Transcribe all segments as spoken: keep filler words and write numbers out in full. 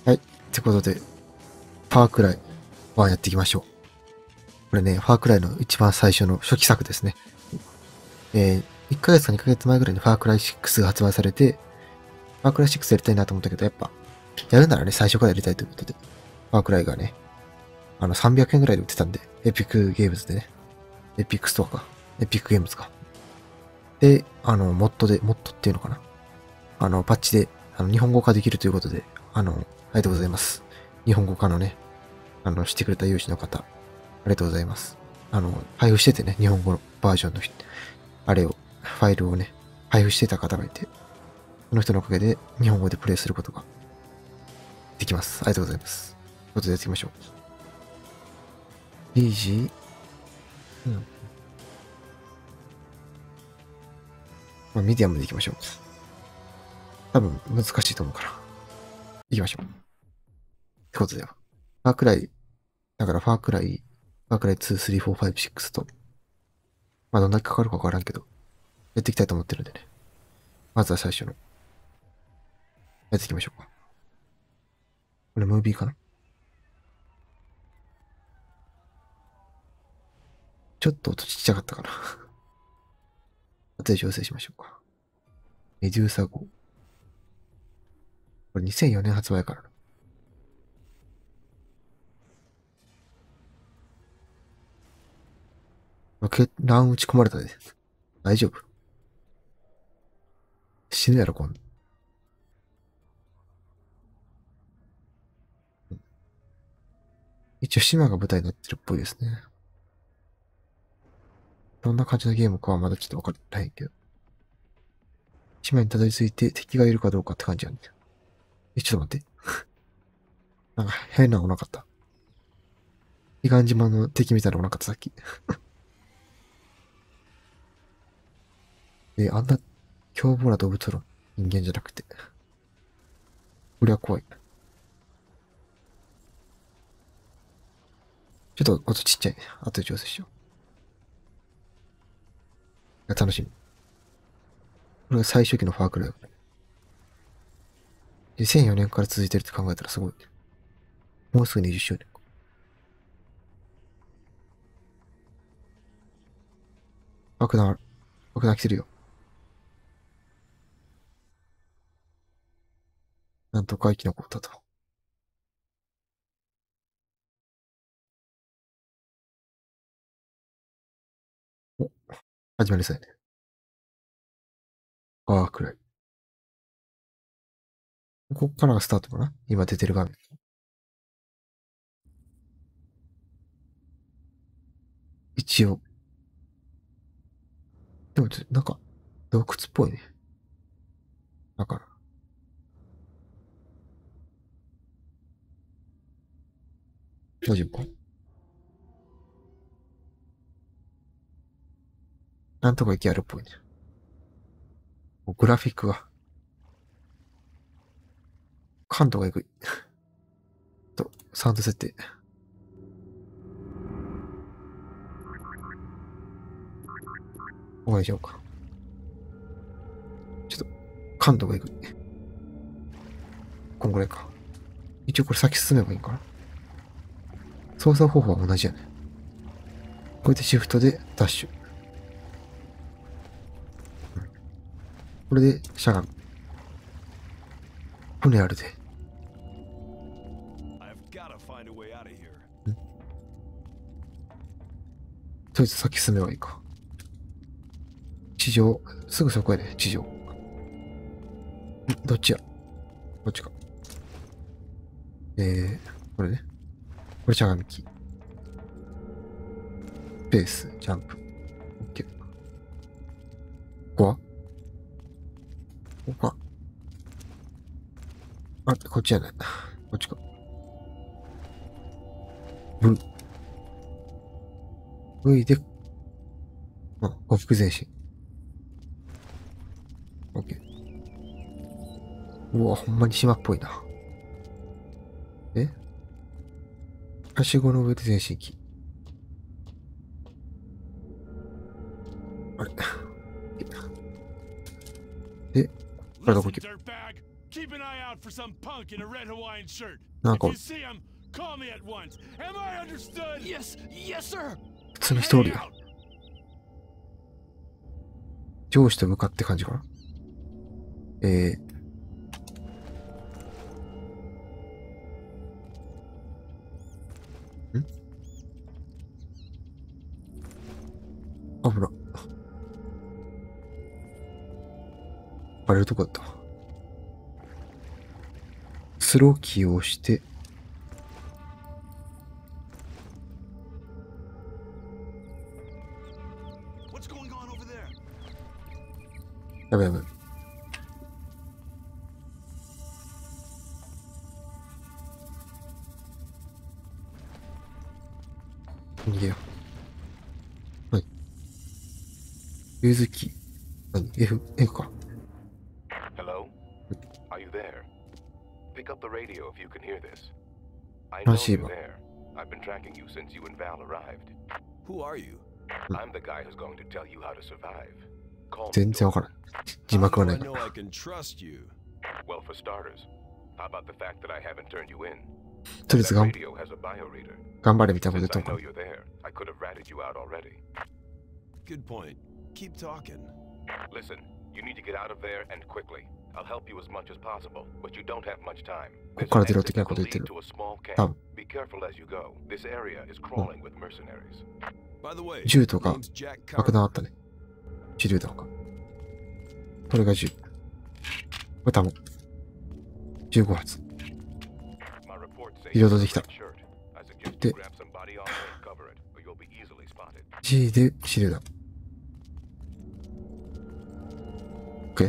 はい。ってことで、ファークライワンやっていきましょう。これね、ファークライの一番最初の初期作ですね。えー、いっかげつかにかげつまえぐらいにファークライシックスが発売されて、ファークライシックスやりたいなと思ったけど、やっぱ、やるならね、最初からやりたいということで、ファークライがね、あの、さんびゃくえんぐらいで売ってたんで、エピックゲームズでね、エピックストアか、エピックゲームズか。で、あの、モッドで、モッドっていうのかな。あの、パッチで、あの、日本語化できるということで、あの、ありがとうございます。日本語化のね、あの、してくれた有志の方、ありがとうございます。あの、配布しててね、日本語のバージョンの、あれを、ファイルをね、配布してた方がいて、その人のおかげで日本語でプレイすることができます。ありがとうございます。ということでやっていきましょう。イージー、うん。まあ、ミディアムでいきましょう。多分難しいと思うから。いきましょう。ってことで、ファークライ、だからファークライ、ファークライに、さん、よん、ご、ご、ろくと、まあどんだけかかるかわからんけど、やっていきたいと思ってるんでね。まずは最初の、やっていきましょうか。これムービーかな？ちょっと音ちっちゃかったかな。後で調整しましょうか。メデューサ号。これにせんよねん発売からな。ロケ、ラン打ち込まれたで。大丈夫？死ぬやろ、今度。一応島が舞台になってるっぽいですね。どんな感じのゲームかはまだちょっとわからないけど。島にたどり着いて敵がいるかどうかって感じなんだよ。え、ちょっと待って。なんか変なのなかった。彼岸島の敵みたいなのなかったさっき。え、あんな凶暴な動物の人間じゃなくて。これは怖い。ちょっと音ちっちゃいね。後で調整しよう。楽しみ。これが最初期のファークライ。にせんよねんから続いてるって考えたらすごいね。もうすぐにじゅっしゅうねんか。爆弾、爆弾来てるよ。なんとか生き残ったと。お、始まりそうやね。ファークライ。ここからがスタートかな？今出てる画面。一応。でも、なんか、洞窟っぽいね。だから、大丈夫か？なんとか息あるっぽいね。グラフィックが、感度がえぐい。と、サウンド設定。お願いしようか。ちょっと、感度がえぐい。こんぐらいか。一応これ先進めばいいんかな。操作方法は同じやね。これでシフトでダッシュ。これでしゃがむ。船あるで。んとりあえず先進めばいいか。地上、すぐそこやね、地上。どっちや？こっちか。えー、これね。これしゃがみき。スペース、ジャンプ。オッケー。ここは？ここか。あ、こっちやね。こっちか。V。V で、あ、往復前進。オッケー。うわ、ほんまに島っぽいな。え？はしごの上で前進機。あれ？で、これどこ行け？ Keep an eye out for some punk in a red Hawaiian shirt. なん If か you see him, call me at once. Am I understood? Yes, yes, sir. 普通の人おる Hang やん。 out. 上司と部下って感じかな。えー。ん危な。バレるとこだった。スローキーを押して、やばいやばい。逃げよう。はい。ユーズキー。何 ?F、F か。 Hello? Are you there? Pick up the radio if you can hear this. I know らしい you're わ。 there. I've been tracking you since you and Val arrived. Who are you? I'm the guy who's going to tell you how to survive. Call me 全然わ Dor. からん。字幕 How は do ない I から。 know I can trust you? Well, for starters, how about the fact that I haven't turned you in? とりあえず That がん radio has a bioreader. 頑張れみたいなこと Since 言っ I たの know か you're there, I could have ratted you out already. Good point. Keep talking. Listen, you need to get out of there and quickly. I'll help you as much as possible, but you don't have much time. ここから出ろ There's 的な an こと exit 言 that って will る。 lead to a small 多 camp. 分。 Be careful as you go. This area is crawling with mercenaries. By the way, 銃とか name's Jack 爆弾あ Carver. ったね。手榴弾か。これが銃。これ多分。じゅうご発。 My report says リロードできた。 shirt. I suggest で you grab some body armor and cover it, or you'll be easily spotted. G で手榴弾。OK。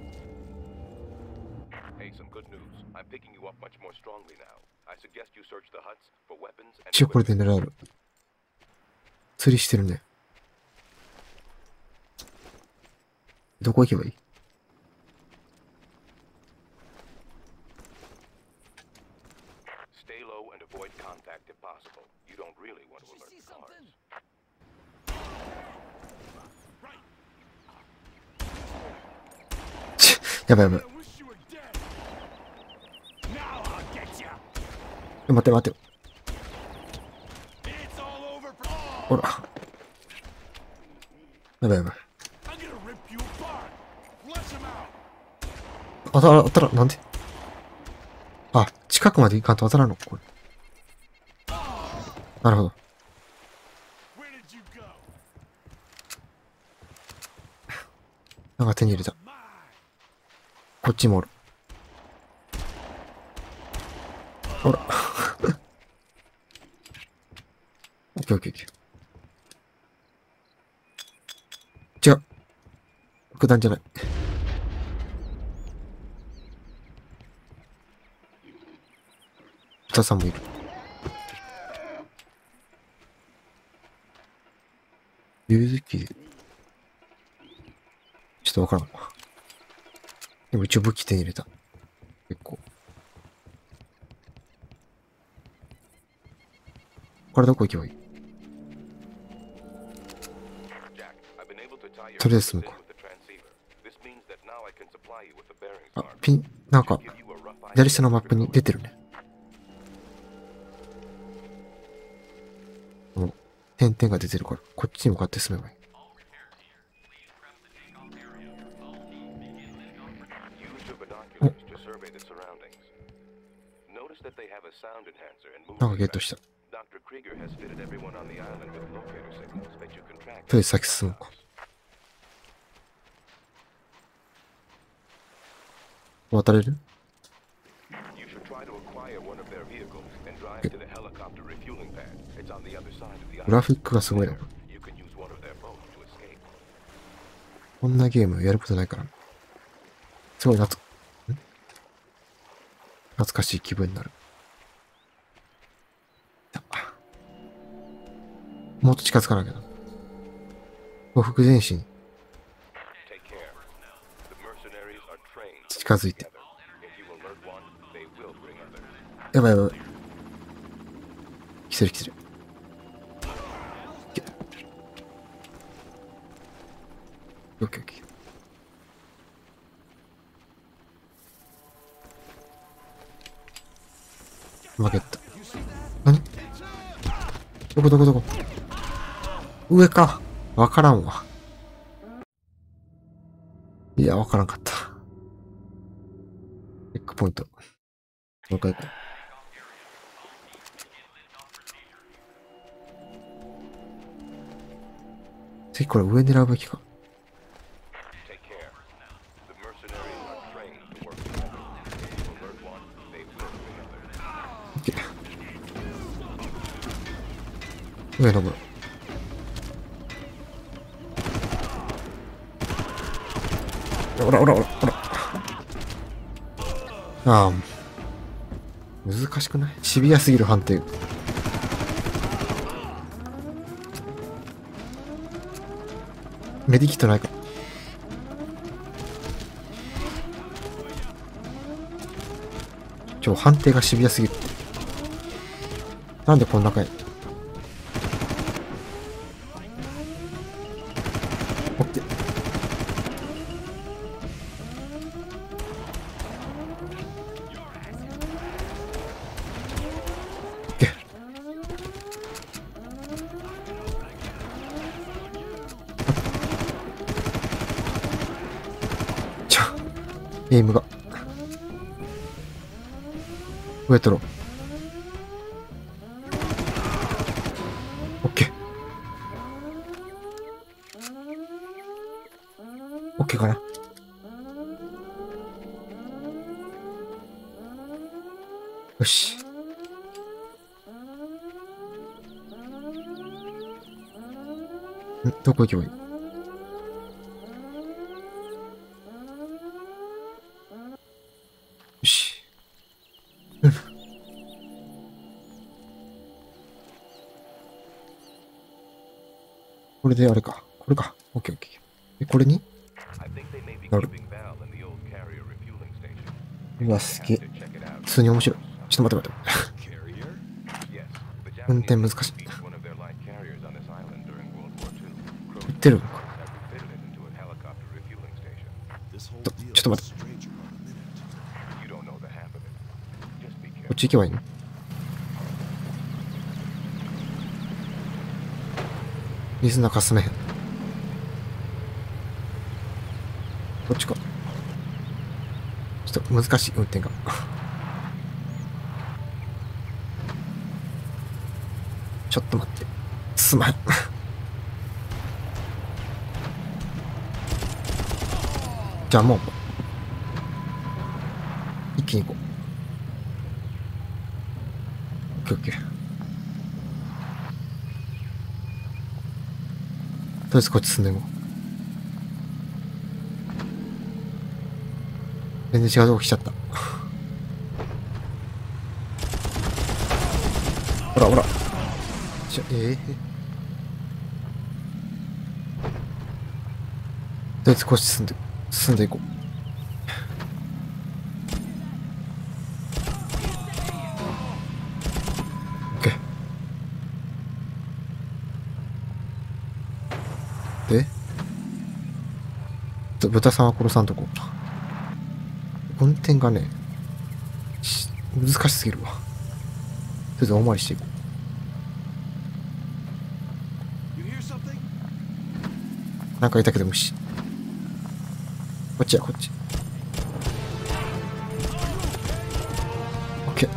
Hey, some good news. I'm picking you up much more strongly now. I suggest you search the huts for weapons and 一応これで equipment. 狙える。釣りしてるね。どこ行けばいい？ Stay low and avoid contact if possible. You don't really want to alert the cars. ちやばいやばい。 I wish you were dead. Now I'll get you. え待って待って。 It's all over for all. ほら。やばいやばい。 I'm gonna rip you apart. Flush him out. 当たら、当たら、なんで？あ、近くまで行かんと当たらんのこれ。なるほど。 Where did you go? なんか手に入れた。 Mine. こっちもおる。ほら。オッケーオッケーオッケー。違う。爆弾じゃない。豚さんもいる。ユーズキー。ちょっとわからんわ。でも一応武器手に入れた。結構。これどこ行けばいい？ Jack, I've been able to tie your とりあえず済む in か。 with the transceiver. This means that now I can supply you with the bearings あ armor. ピン、なんか、 Give you a rough idea 左下のマッ of プ your に出てるね。この点々が出てるから、こっちに向かって進めばいい。 Use your binoculars to survey the surroundings. Notice that they have a sound enhancer and なんか movement ゲットした。 Doctor Krieger has fitted everyone on the island with locator signals that you can track. とりあえず先進むか。渡れる？ You should try to acquire one of their vehicles and drive to the helicopter refueling pad. It's on the other side of the グラ island. フィックがすごいな。 You can use one of their boats to escape. こんなゲームやることないから。すごい懐、ん懐かしい気分になる。あもっと近づかなきゃな。呉服前進 Take care. The mercenaries are trained. 近づいて。 If you alert one, they will bring others. やばいやばい。来てる来てる。いけオッケーオッケー。 負けた。何？どこどこどこ？上か。わからんわ。いや、わからんかった。チェックポイント。もう一回行こう。次これ上狙うべきか。 Take care. The mercenaries are trained to work together. If you alert one, they work together. 上登る。おらおらおらおら。ああ。難しくない？シビアすぎる判定。メディキットないか。ちょ、判定がシビアすぎる。なんでこんなかい。オッケー。オッケー。ちょ、エイムが。上取ろう。オッケー。オッケーかな。よし。ん、どこ行けばいい？よし。うん。これであれか。これか。オッケーオッケー。え、これに？ I think they may be Got it. keeping Val in the old carrier refueling station. うわ、すげえ。 To check it out. 普通に面白い。ちょっと待って待って。 Carrier? Yes, the 運転 Japanese 難しい。 beat one of their light carriers on this island during World War Two. 言ってるのか。 Have refitted it into a helicopter refueling station. This whole ちょ deal ちょっと待 is って。 stranger by the minute. You don't know the half of it. Just be こっ careful. ち行けばいいの？水の中進めへん。こっちか。ちょっと難しい運転が。ちょっと待って。すまん。じゃあもう、一気に行こう。オッケーオッケー。とりあえずこっち進んでいこう。全然違うとこ来ちゃった。ほらほら。ちょ、ええー。とりあえずこっち進んで、進んでいこう。オッケー。で、ちょ豚さんは殺さんとこう。運転がね、し難しすぎるわ。とりあえず大回りしていこう。 You hear something? なんかいたけど無視。こっちや、こっち。オッケー。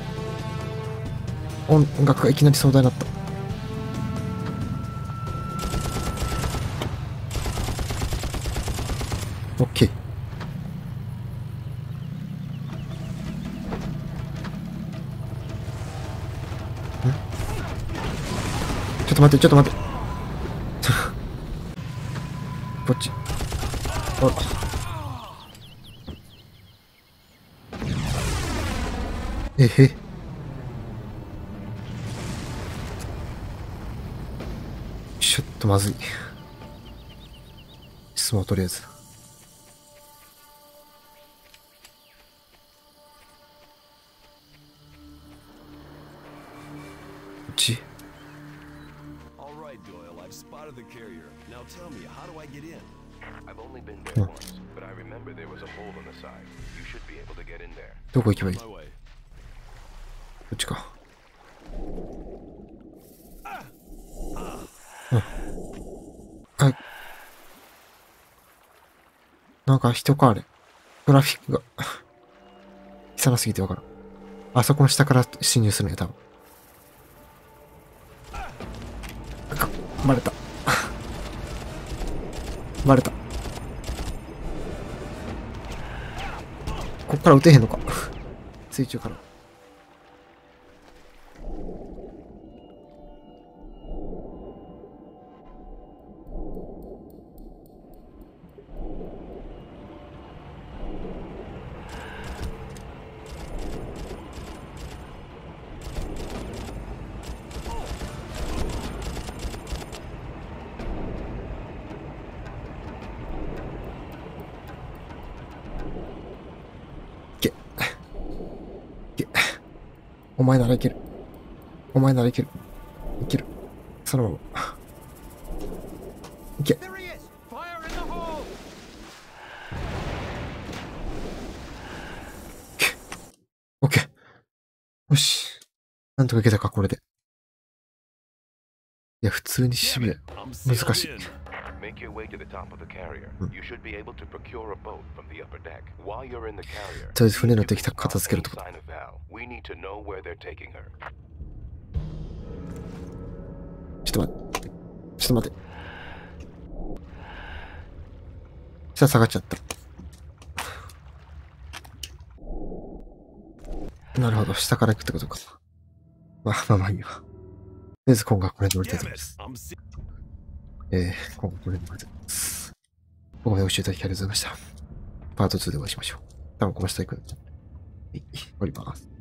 音楽がいきなり壮大になった。オッケー。ちょっと待って、ちょっと待って。こっち。あら。えへ。ちょっとまずい。質問とりあえず。こっち。 All right, Doyle, I've spotted the carrier. Now tell me, how do I get in? I've only been there once, but I remember there was a hole in the side. You should be able to get in there. どこ行けばいい？ My way. っちか。うん。はい。なんか人かあれ。トラフィックが汚すぎてわからん。あそこの下から侵入するんや、多分。か、バレた。バレた。こっから撃てへんのか。水中から。いけ。いけ。お前ならいける。お前ならいける。いける。そのまま。いけ。 There he is! Fire in the hole! オッケー。よし。なんとかいけたか、これで。いや、普通にしびれ。 I'm 難 sealed しい。 in. Make your way to the top of the carrier. You should be able to procure a boat from the upper deck. While you're in the carrier, とりあえず船の if 敵 you 片付けると spot こ any sign of Val, we need to know where they're taking her. ちょっと待って。ちょっと待って。下下がっちゃった。なるほど。下から行くってことか。まあまあまあいいわ。とりあえず今回はこれで終わりたいと Damn 思いま it! す。 I'm se- えー、今回はこれで終わりたいと思います。ここまでご視聴いただきありがとうございました。パートツーでお会いしましょう。多分この下行くんで。はい、終わります。